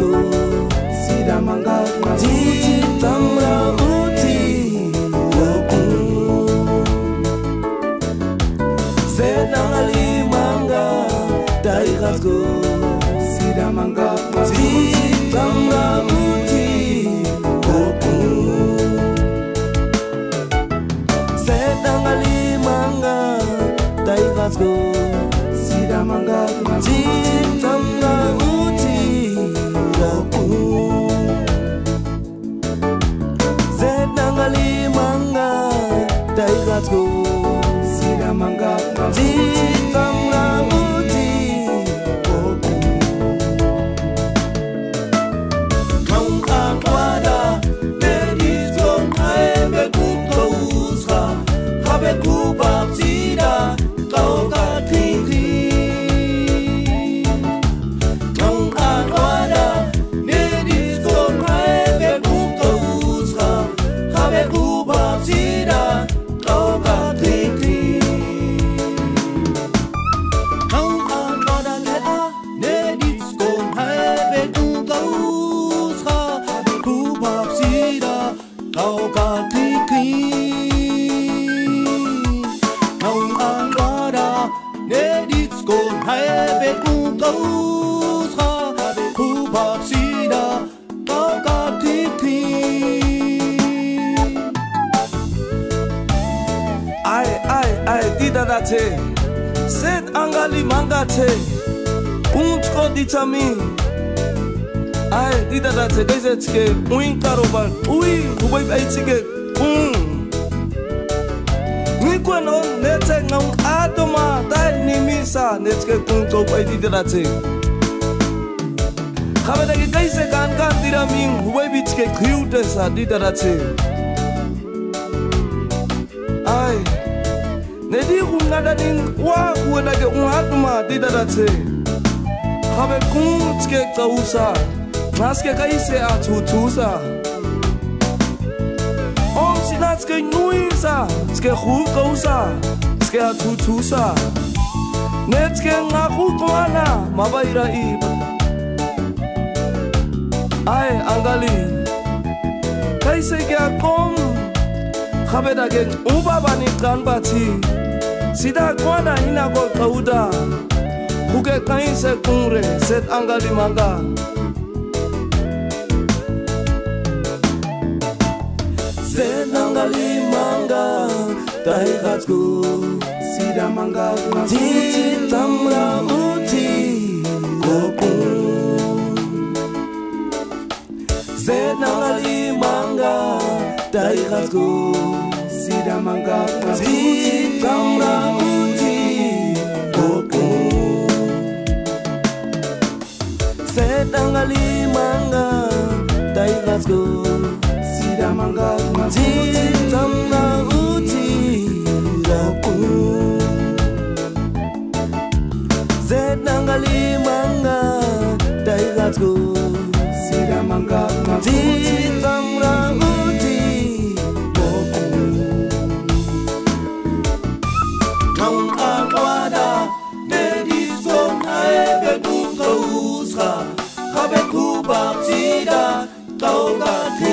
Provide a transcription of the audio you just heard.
go sida manga ti tamra uti loku senali manga dai go sida manga ti tamra uti loku senali manga dai go sida manga ti tamra uti loku senali manga dai go sida manga ti tamra uti loku kaung akwada dedi zon haebe kukousra habe kubapsida kauka kiki kaung akwada dedi zon haebe kukousra habe kubapsida kauka kiki kaung akwada lea dedi zon haebe kukousra habe kubapsida kauka kiki kaung akwada dedi zon haebe kukousra habe kubapsida kauka kiki ai dida date set angali mangate puntko ditami ai dida date gazetske uin karoban ui kubai baitike ni kwano nete ngam atoma dai ni misa netske punto bai dida date khabada ke kaise kan diramin kubai bitske kriute sa dida date ai nedi ngada nin wa kuena ke unhatuma didadate khabe kunske kausa naske kaise atutusa om sinatske nuisa ske khu kausa ske atutusa netske ngaku kwana mabaira iba ai angali kaise ke akom khabe dage ubaba ni kanbati sida kwada hina ko kauda kuke kain se kungre set angali manga set angali manga dai gatsko sida manga ti tamra uti loku set angali manga dai gatsko sida manga ti tamra uti loku sedangali manga dai gatsko sida manga ti tamra uti loku sedangali manga dai gatsko sida manga ti tamra uti kaung akwada dedi zon haebe kukousra habe kubapsida kauka